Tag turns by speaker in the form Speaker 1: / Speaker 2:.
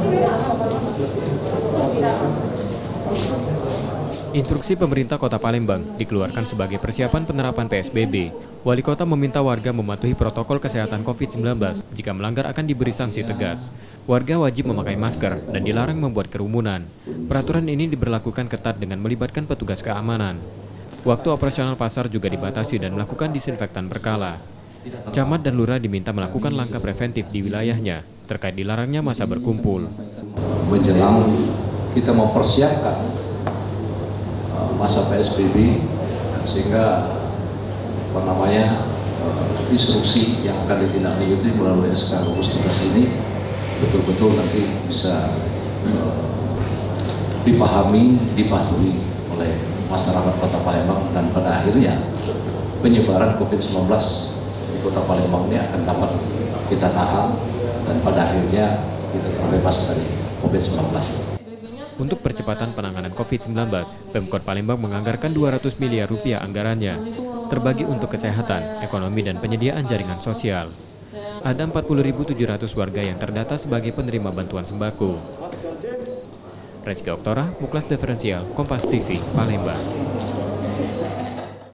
Speaker 1: Instruksi pemerintah Kota Palembang dikeluarkan sebagai persiapan penerapan PSBB. Wali Kota meminta warga mematuhi protokol kesehatan COVID-19. Jika melanggar akan diberi sanksi tegas. Warga wajib memakai masker dan dilarang membuat kerumunan. Peraturan ini diberlakukan ketat dengan melibatkan petugas keamanan. Waktu operasional pasar juga dibatasi dan melakukan disinfektan berkala. Camat dan lurah diminta melakukan langkah preventif di wilayahnya terkait dilarangnya massa berkumpul.
Speaker 2: Menjelang kita mempersiapkan masa PSBB, sehingga instruksi yang akan ditindaklanjuti melalui SK gugus tugas ini betul-betul nanti bisa dipahami, dipatuhi oleh masyarakat Kota Palembang, dan pada akhirnya penyebaran COVID-19 di Kota Palembang ini akan dapat kita tahan dan pada akhirnya kita terbebas dari COVID-19.
Speaker 1: Untuk percepatan penanganan COVID-19, Pemkot Palembang menganggarkan 200 miliar rupiah anggarannya, terbagi untuk kesehatan, ekonomi, dan penyediaan jaringan sosial. Ada 40.700 warga yang terdata sebagai penerima bantuan sembako. Reski Oktora, Muklas Diferensial, Kompas TV, Palembang.